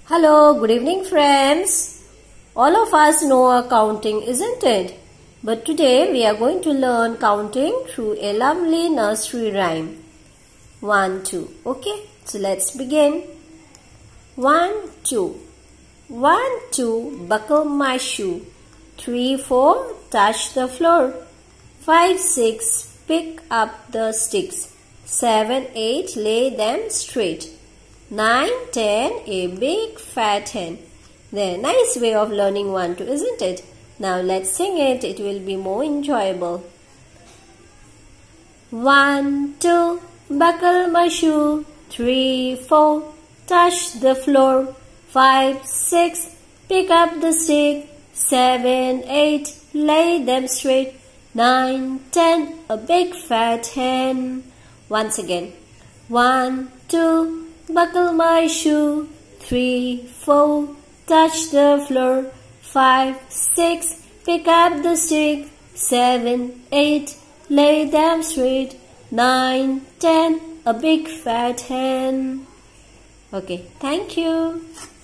Hello, good evening friends. All of us know counting, isn't it? But today we are going to learn counting through a lovely nursery rhyme. 1, 2. Okay, so let's begin. 1, 2. 1, 2, buckle my shoe. 3, 4, touch the floor. 5, 6, pick up the sticks. 7, 8, lay them straight. 9, 10, a big fat hen. There, nice way of learning 1, 2, isn't it? Now let's sing it. It will be more enjoyable. 1, 2, buckle my shoe. 3, 4, touch the floor. 5, 6, pick up the stick. 7, 8, lay them straight. 9, 10, a big fat hen. Once again. 1, 2, buckle my shoe. 3, 4, touch the floor. 5, 6, pick up the stick. 7, 8, lay them straight. 9, 10, a big fat hen. Okay, thank you.